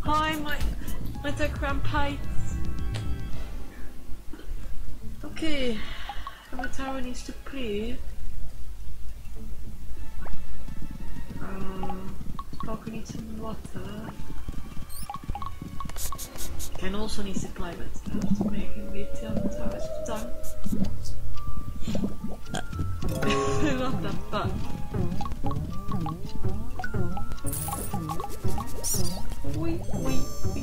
Hi, my grandpites. Okay, our tower needs to clear. Sparkle needs some water. Ken also needs to climb it to make him wait till the tower is done. I love that butt. Wee, wee, wee.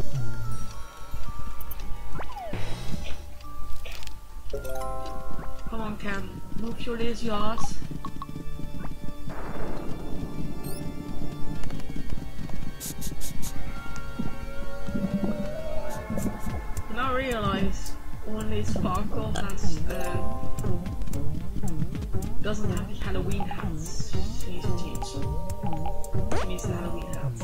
Come on, Ken. Move your lazy ass. Now I realise only Sparkle has doesn't have the Halloween hats. She needs to change them. She needs the Halloween hats.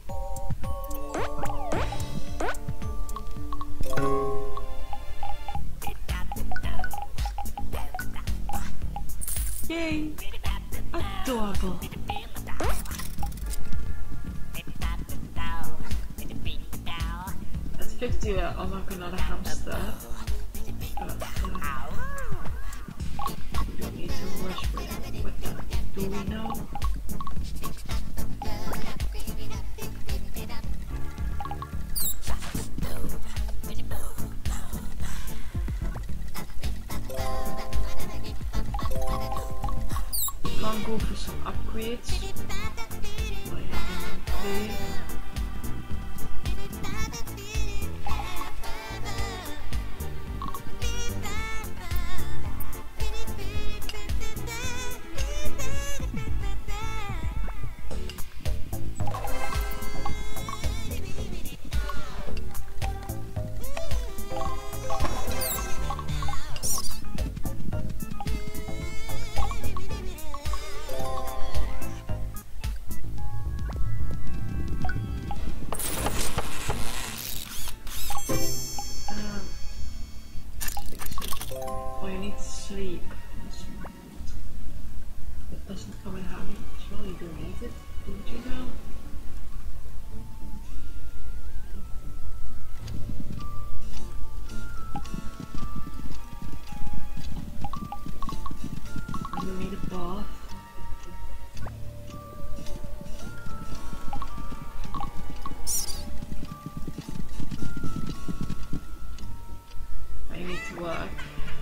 Yay! Adorable. Let's 50 unlock another hamster. We don't need to rush for it, but do we know? Can't go for some upgrades. Okay. Sleep. That doesn't come in handy. Surely you need it, don't you know? You need a bath. I need to work.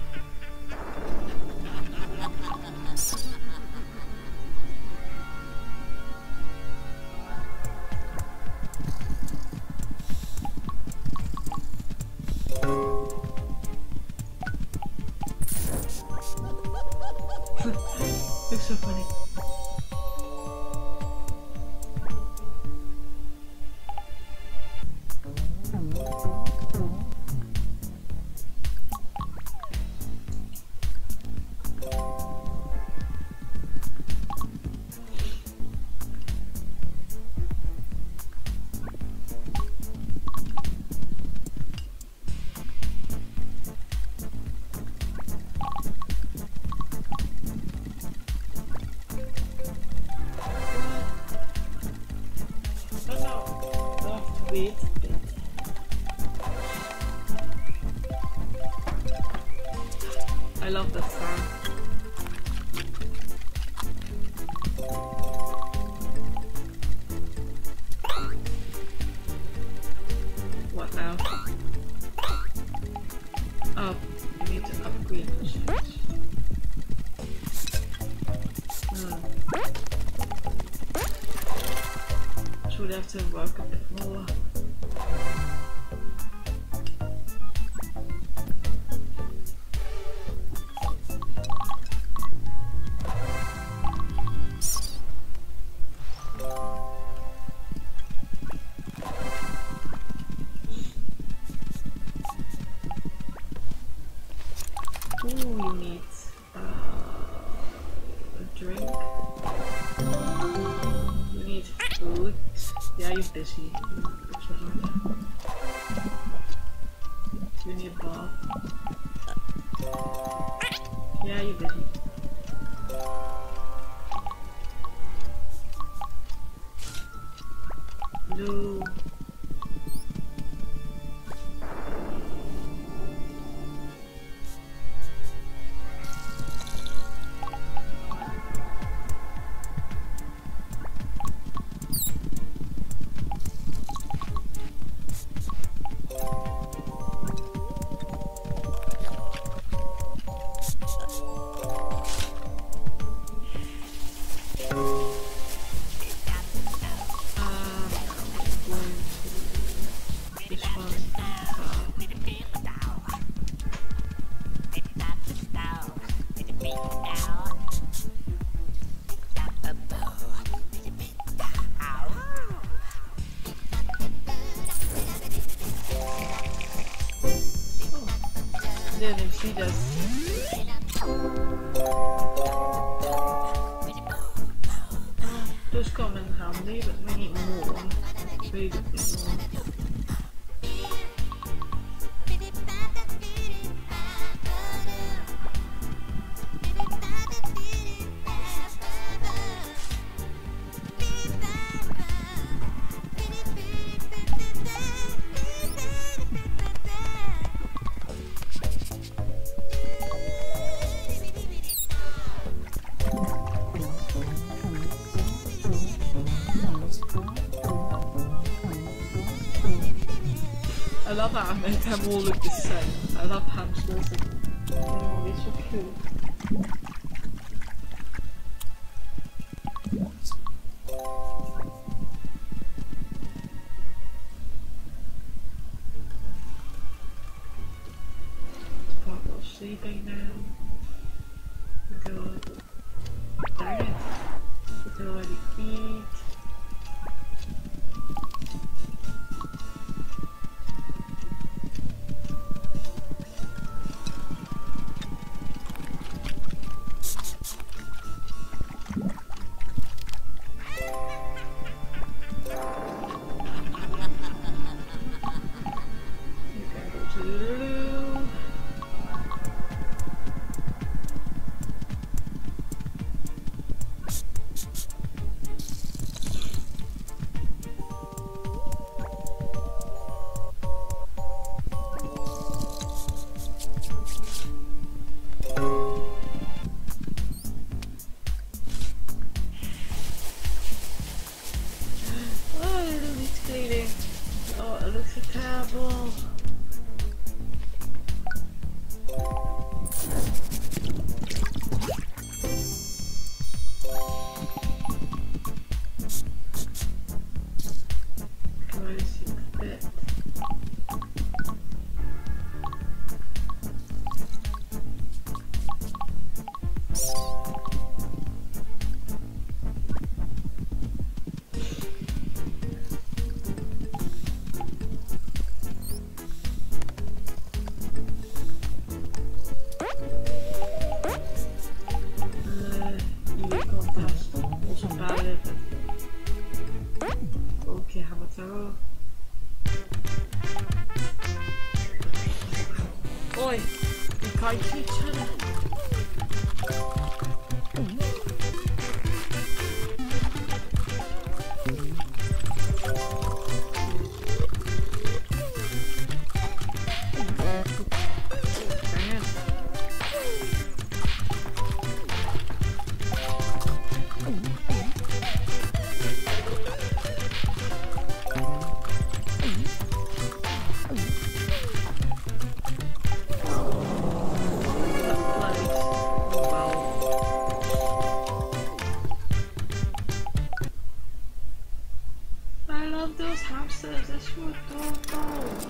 Looks so funny. I love that sound. What now? Oh, you need to upgrade the shit. Should have to work a bit more. Ooh, you need a drink. You need food. Yeah, you're busy. You need a bath. Yeah, you're busy. Blue. don't know if she does. Those come in handy, but we need more. Very good more. I love how I'm meant to have all look the same. I love hamsters. Oh, they're so cute. Sparkle's sleeping now. Good. Dang it. It's already eat. Oi, you can't see each other. Those hamsters, they're so adorable.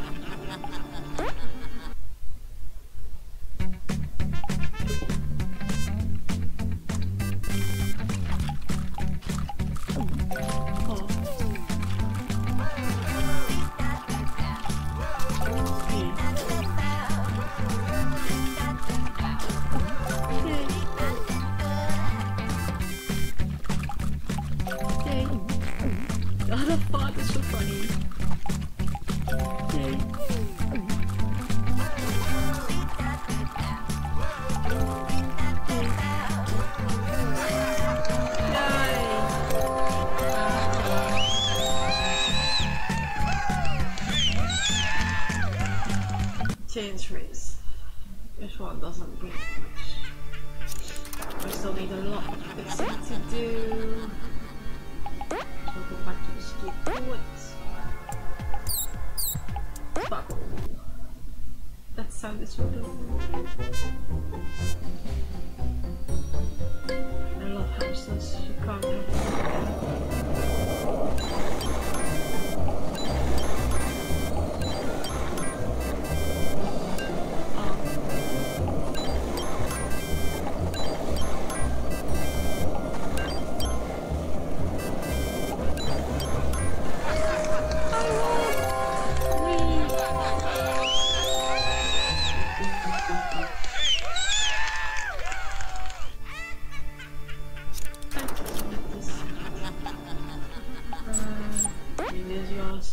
Oh, the font is so funny. Yay. Change race. This one doesn't bring much. We still need a lot of fixing to do. So go back to the skip forwards. Buckle. That sound is so adorable. I love hamsters. You can't have them. It is yours.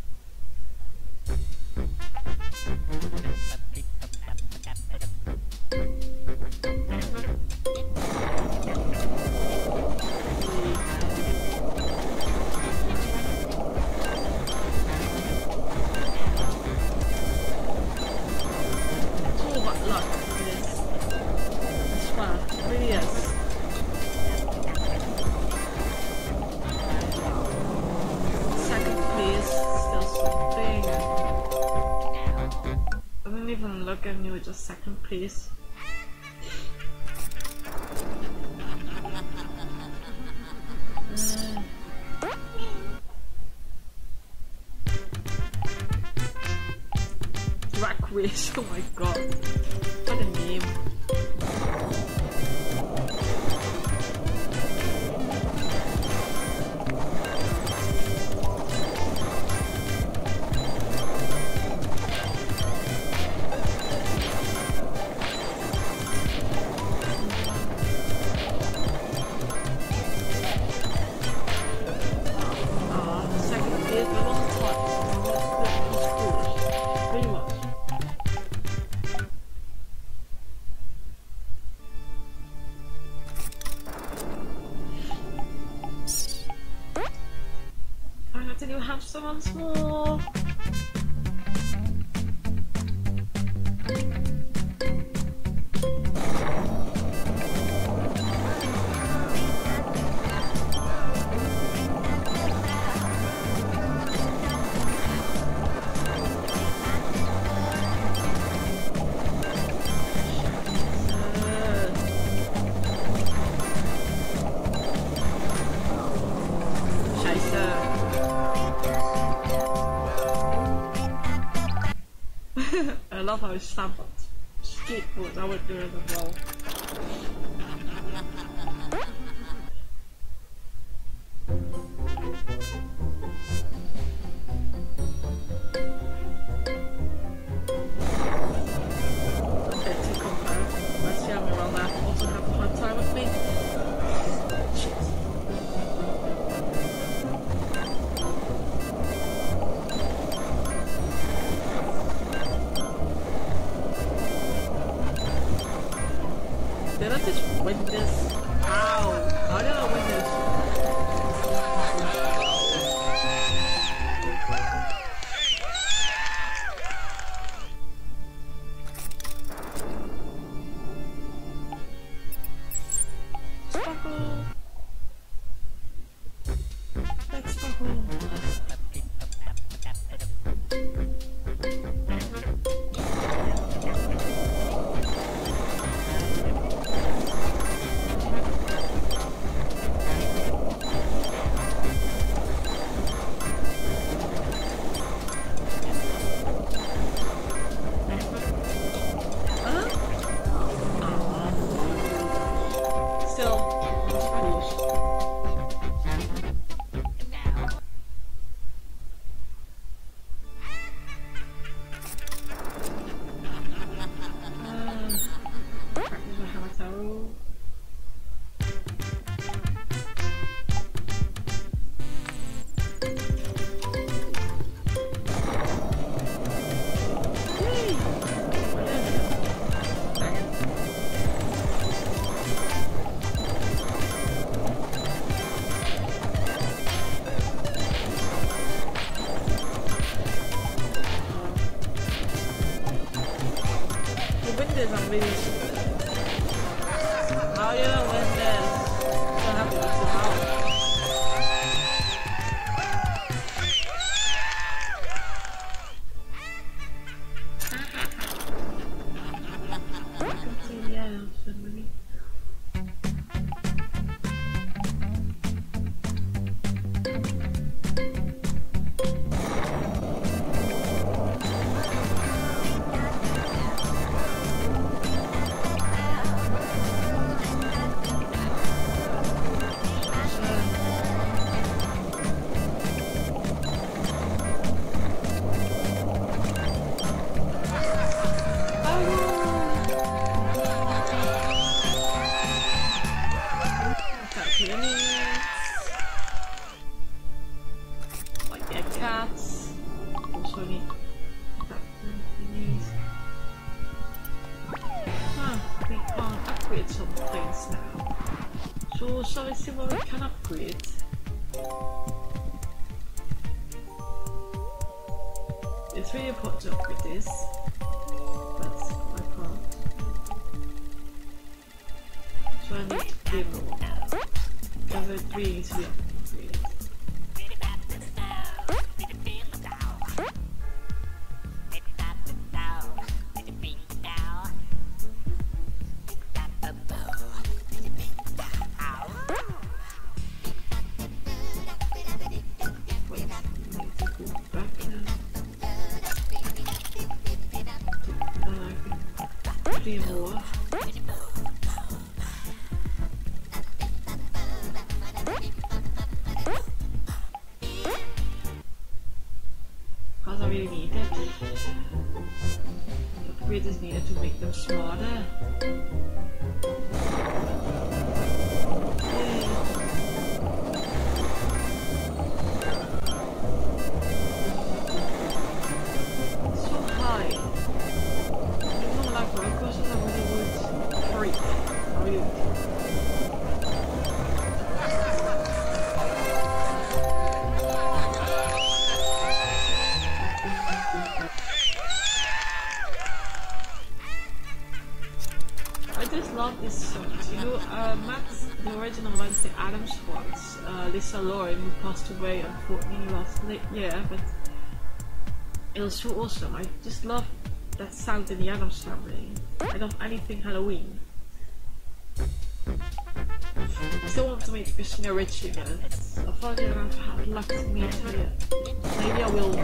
Just second place. Rack race, oh my god. What a name. Once more. I love how it's stamped skateboards. I would do it as well. Okay, to compare. Let's see how many around that also have a hard time with me. Shit. Did I just win this? Ow! How did I win this? Sparkle! Let's sparkle! I'm really how you gonna win this? So happy with the house. cats. Also need that thingies. We can't upgrade some things now. So shall we see what we can upgrade? It's really important to upgrade this, but I can't. So I need to give more. Level 3 needs to be upgraded. Because I really need it. The upgrade is needed to make them smarter. So high. You know, like roller coasters, I really would freak. How are you? Love this song. You know, Max, the original Wednesday Addams voice, Lisa Loring, who passed away unfortunately last year, but it was so awesome. I just love that sound in the Addams Family. I love anything Halloween. I still want to meet Christina Ricci again. I thought I would have luck to meet her yet. Maybe I will.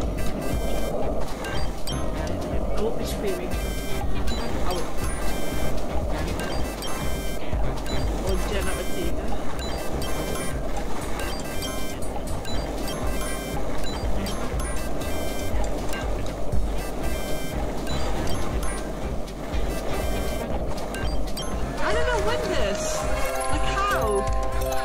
I won't be screaming. I will. Jenna Ortega. I don't know when this. Like how?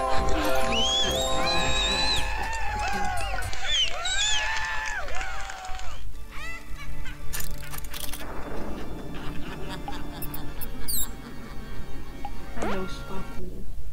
Hello, Sparkle.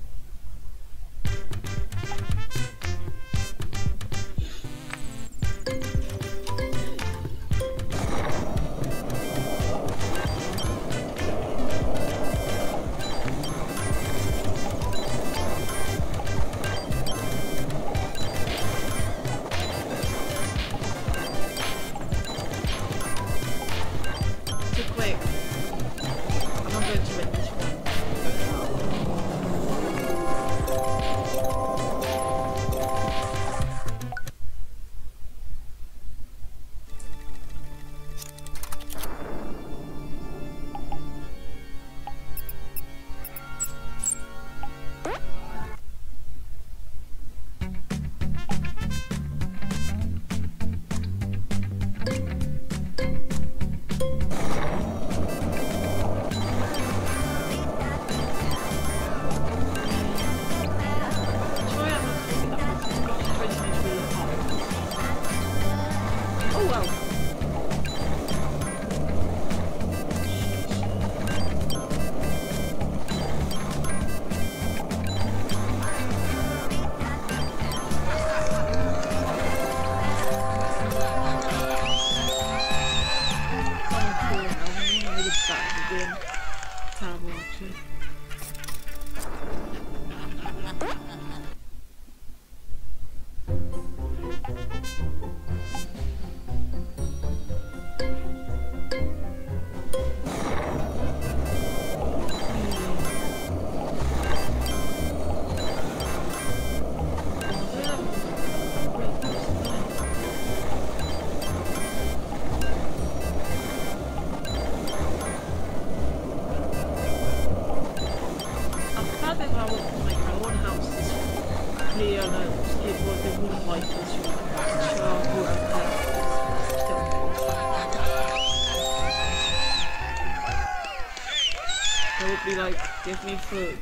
Be like, give me food.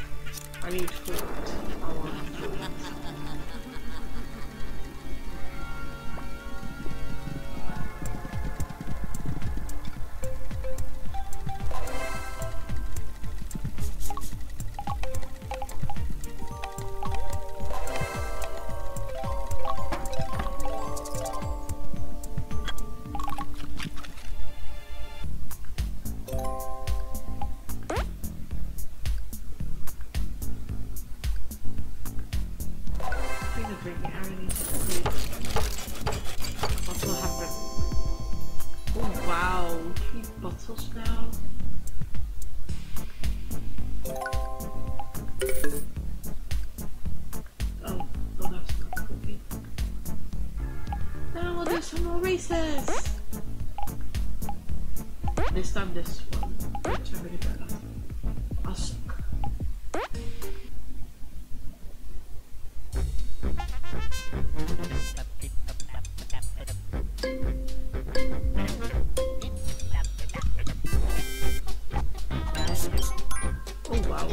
I need food. I want food. sparkles now. Oh, that's not cookie. Now we'll do some more races! This time this one looks really better. I'll suck. Oh wow.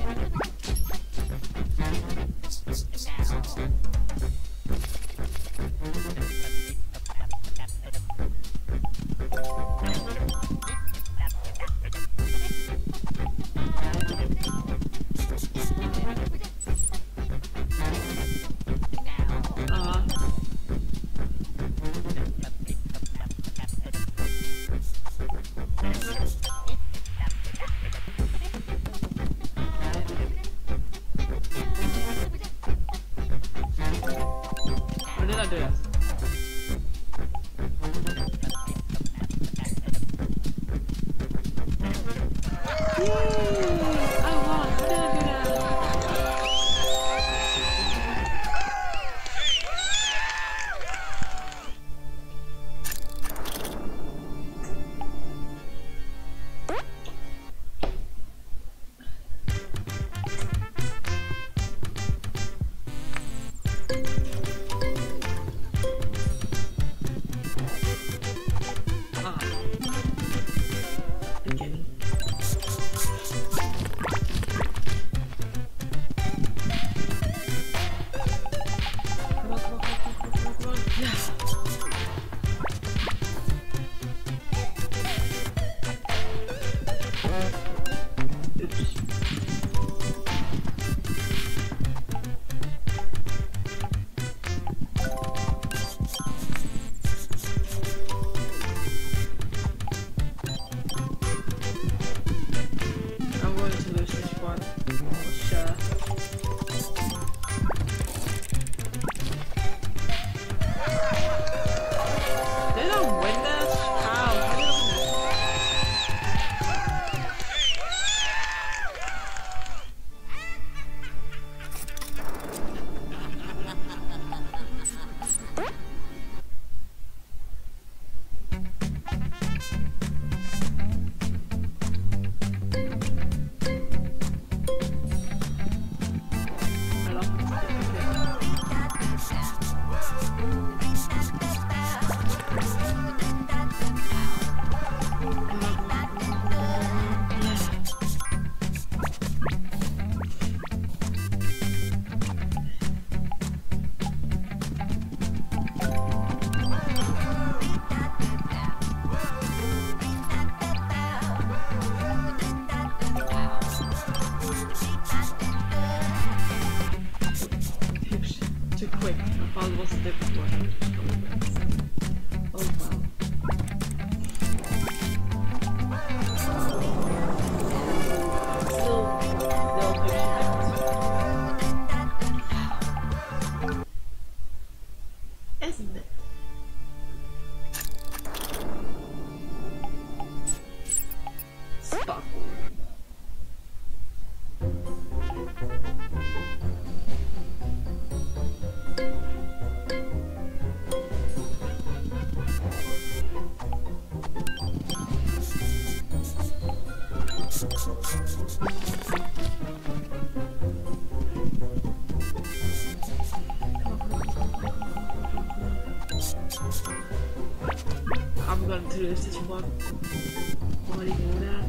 I'm going to do this to one. Why do you do that?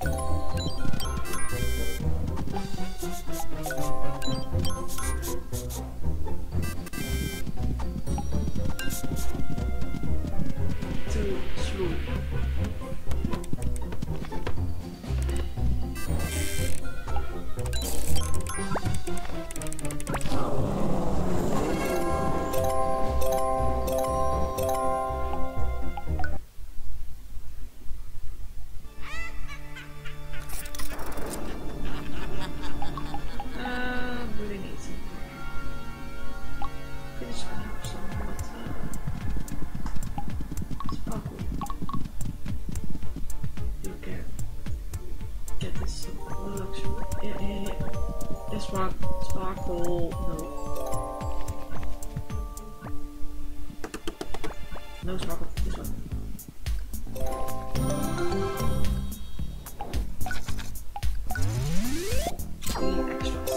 Too slow. Sparkle, no. No sparkle, this one. We need extras.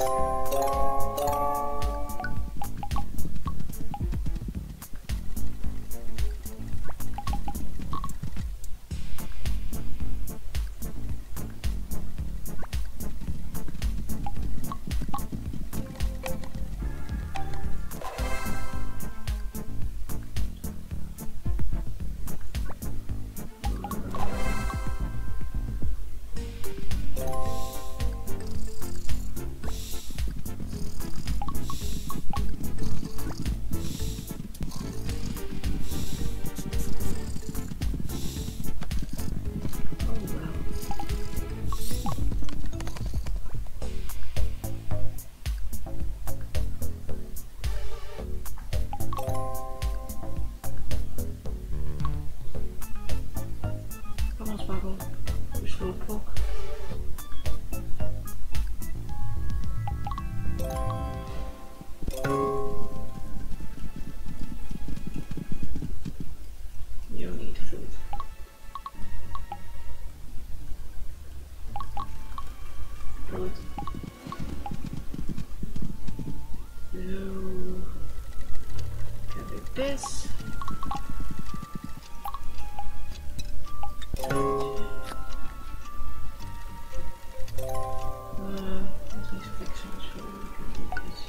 You need food. Food. No. Can do this. Let's fix it so we can do this.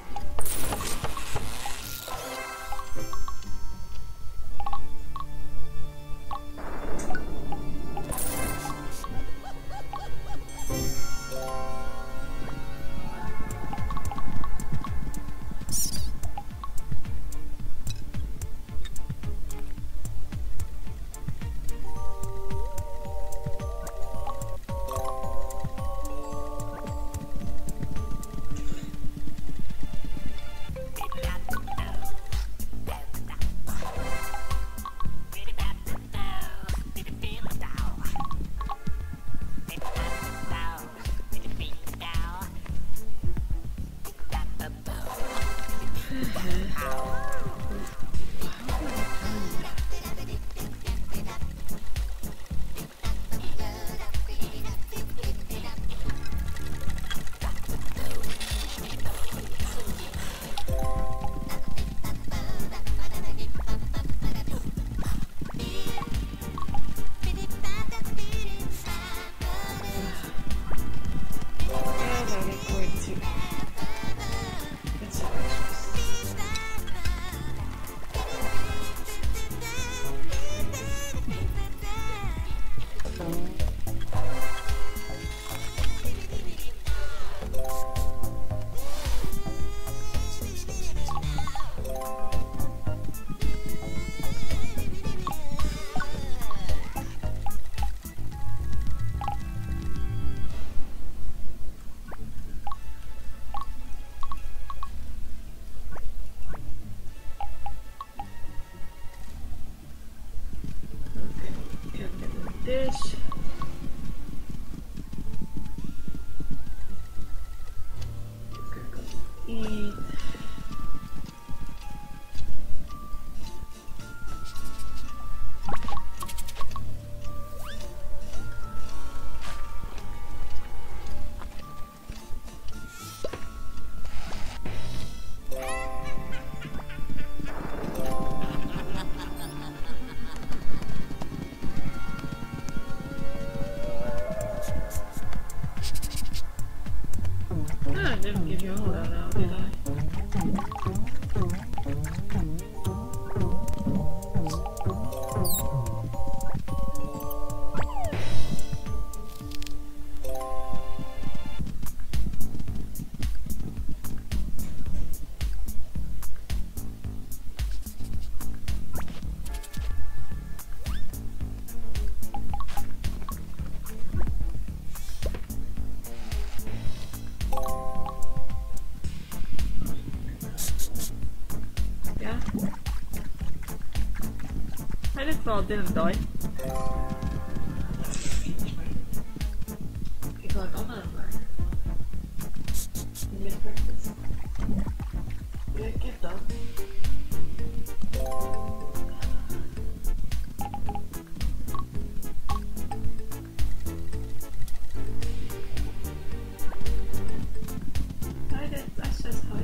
This. Eat. I didn't give you all that now, did I? I just thought it didn't die. Ik wil het andere maken. mid practice. Yeah, get that. I says hi.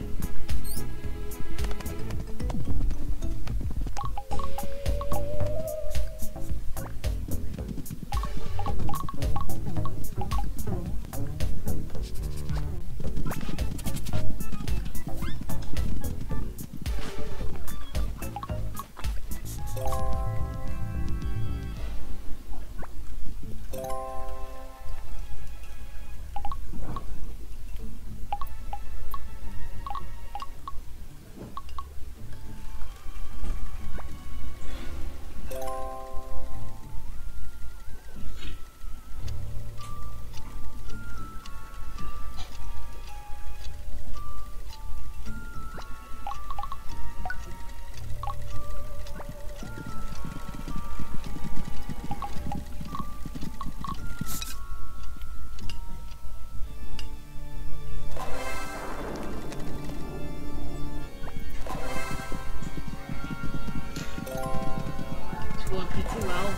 Pretty well.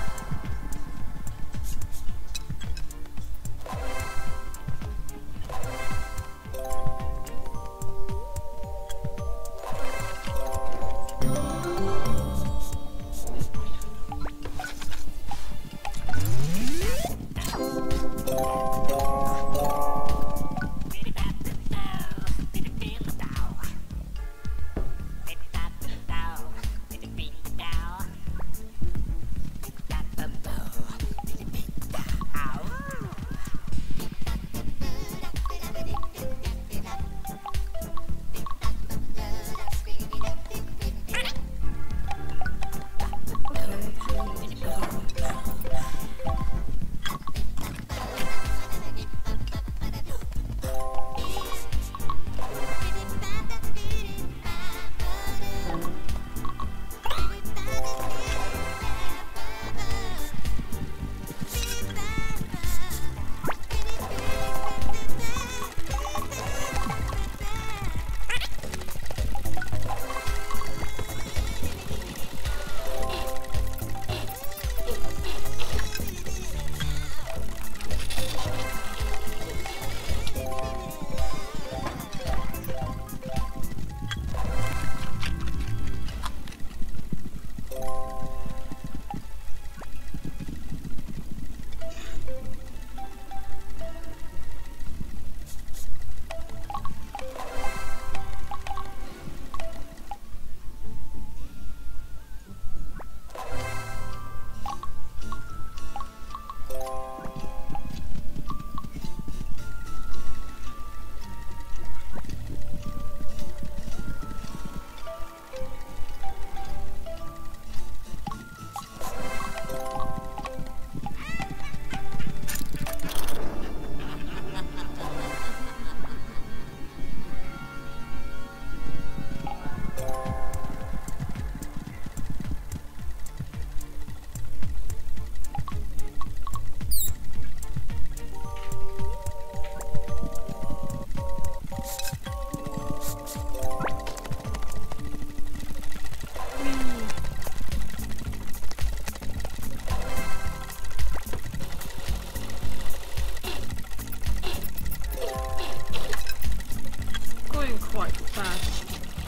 Quite fast.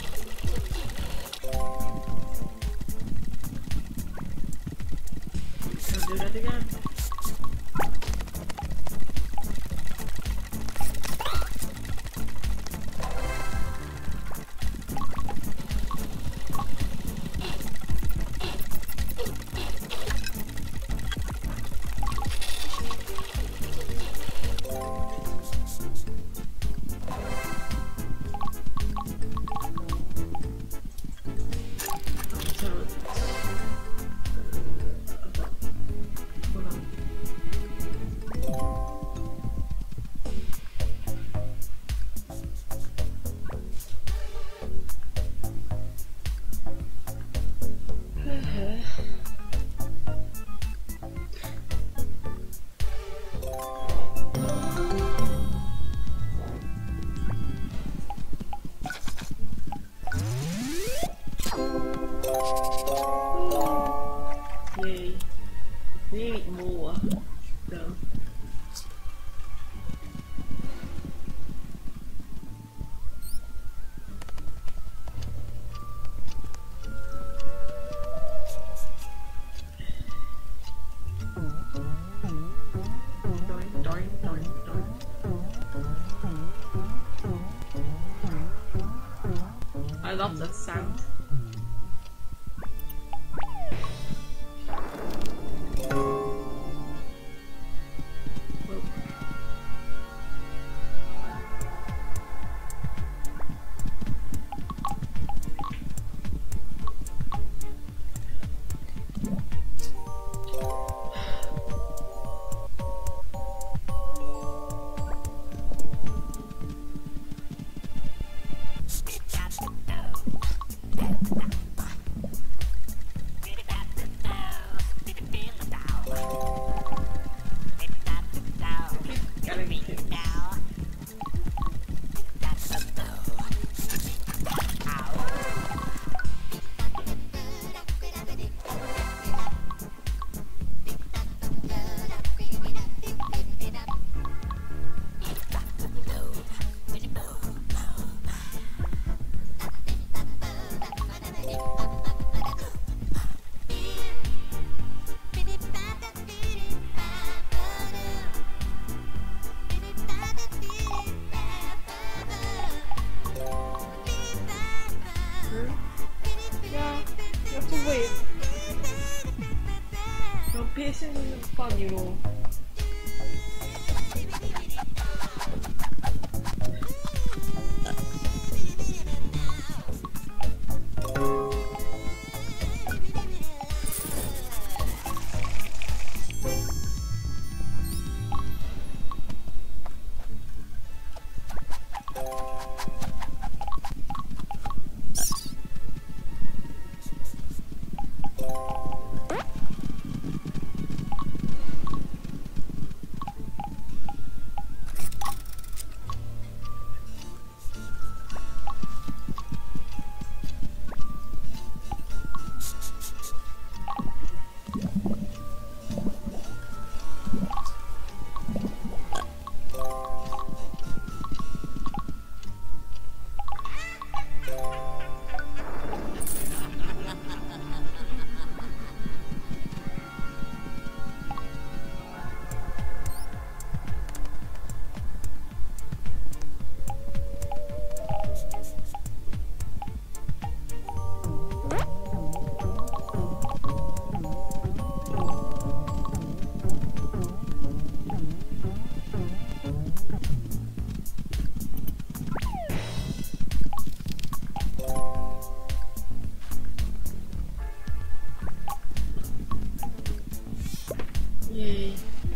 I'll do that again. Hold on. piercings isn't fun, you know. Yay.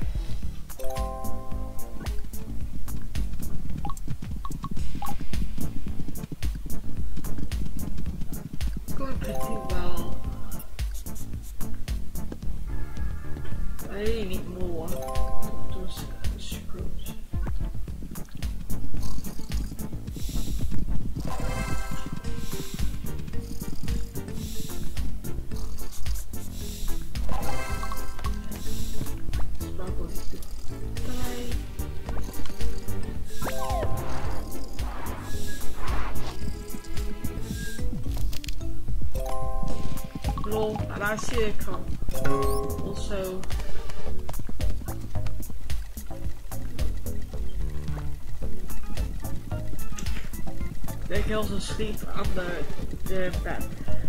It's going pretty well. I really need more of those screws. Lol, daar zie ik al. Also. They also sleep under the bed.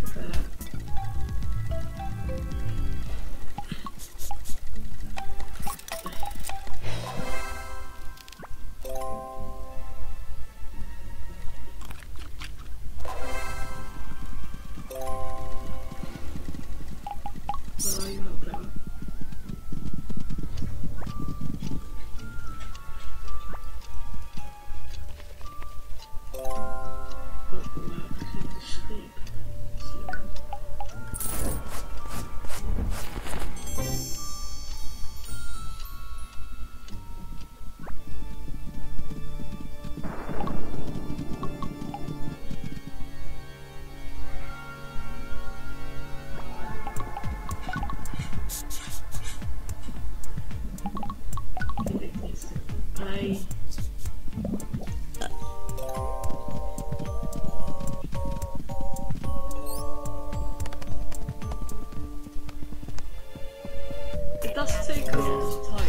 It does take a lot of time.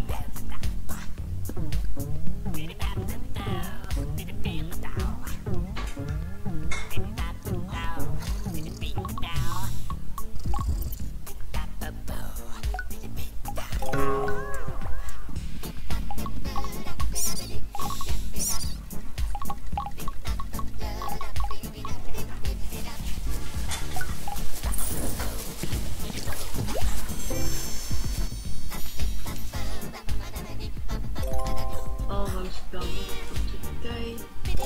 Almost done for today.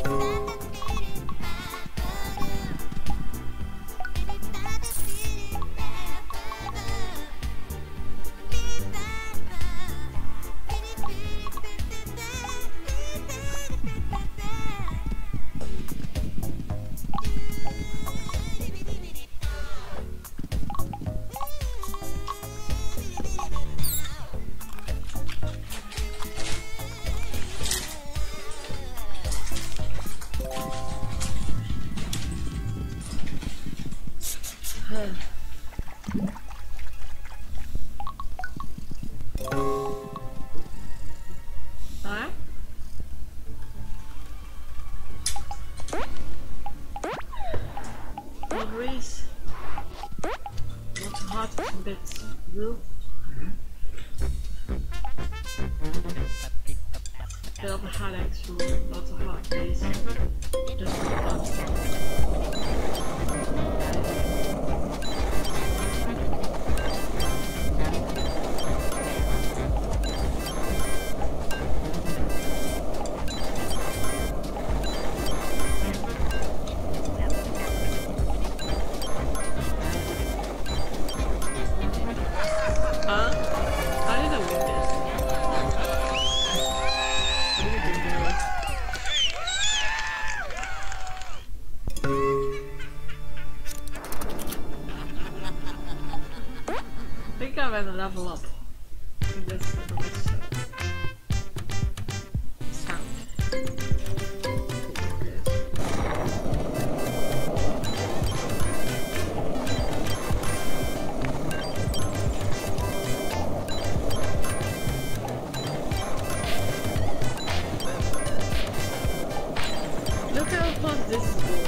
Alright. Not too hot, it's a bit blue. Bit of a headache, so lots of hot days. Just for fun. Level up in this sound. Look how fun this is going.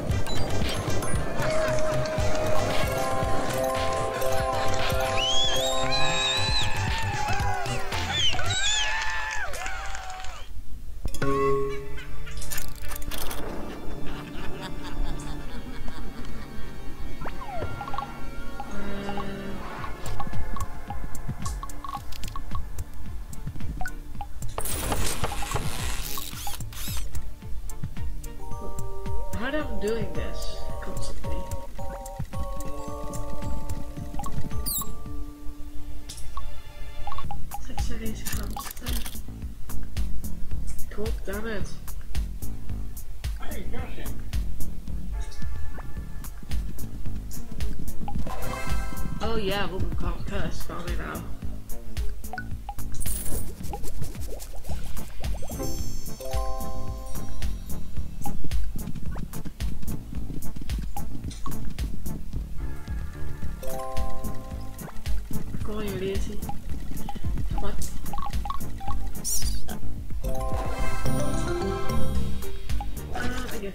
I'm doing this constantly. Zet ze deze hamster. God damn it. Hey, Gushin. Oh yeah, we'll become cursed probably now. Gewoon je lazy. Wat? Okay.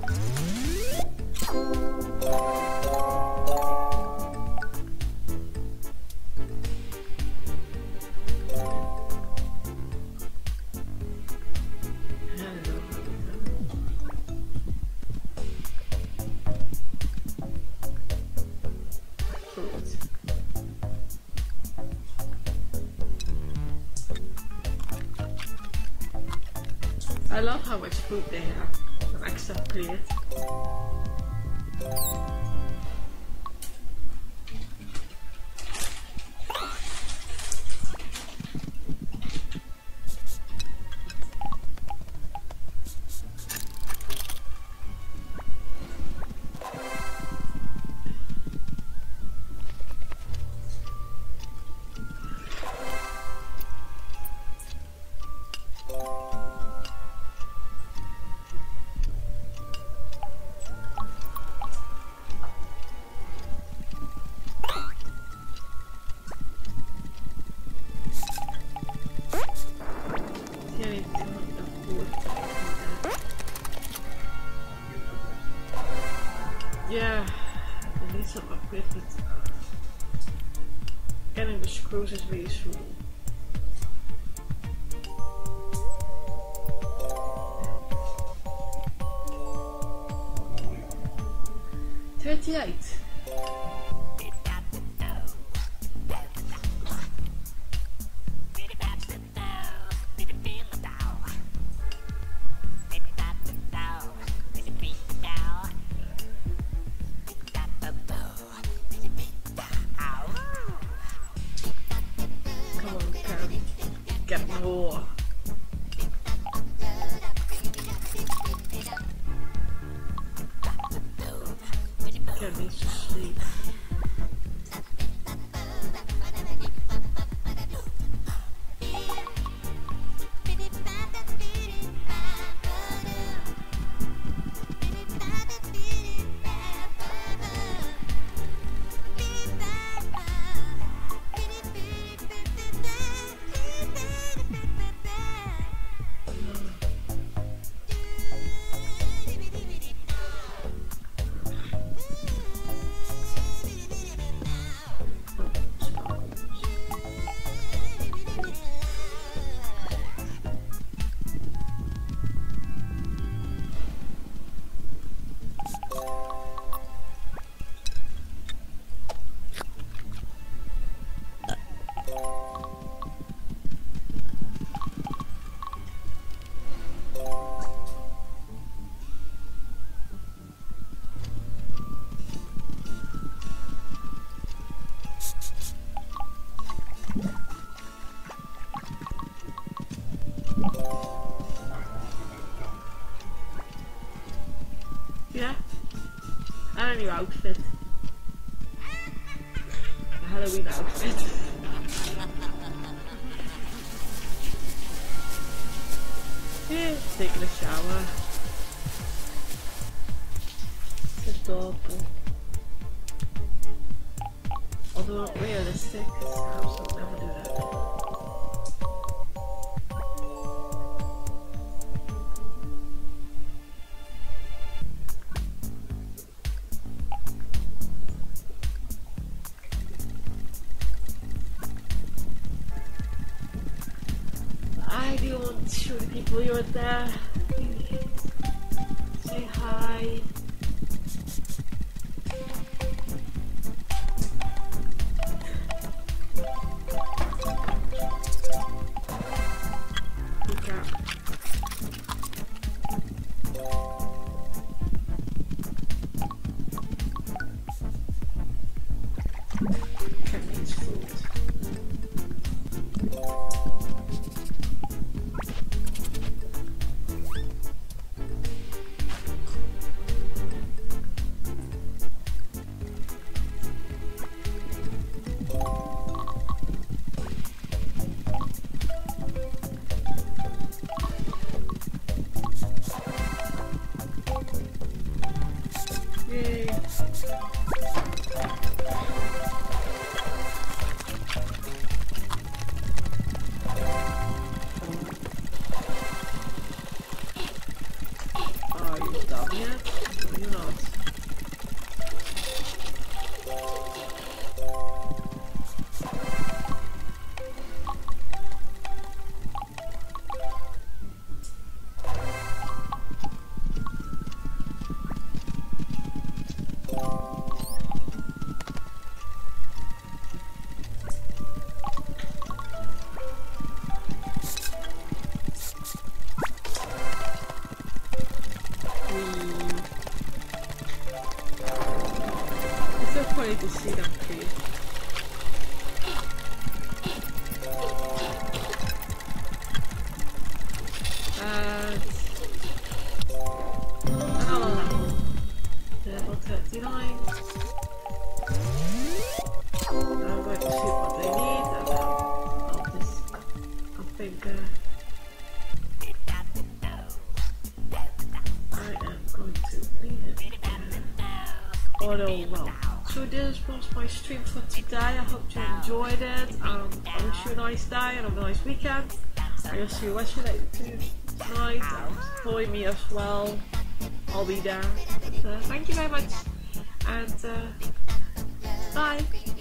I love how much food they have. An extra plate. Yeah, I need some upgrade, but getting the screws is really useful. $38. Get more. Get me to sleep. outfit. A Halloween outfit. Yeah, taking a shower. It's adorable. Although not realistic, because the house will never do that. I do want to show the people you're there. Say hi. Look out. Can eat food. Yay. Are you done yet? No, you're not. It's so funny to see them too. Another level. Level 39. I'm going to see what they need and then I'll just, I think I am going to leave it auto well. So this was my stream for today. I hope you enjoyed it. I wish you a nice day and have a nice weekend. I will see you later tonight. Follow me as well. I'll be there. But, thank you very much and bye.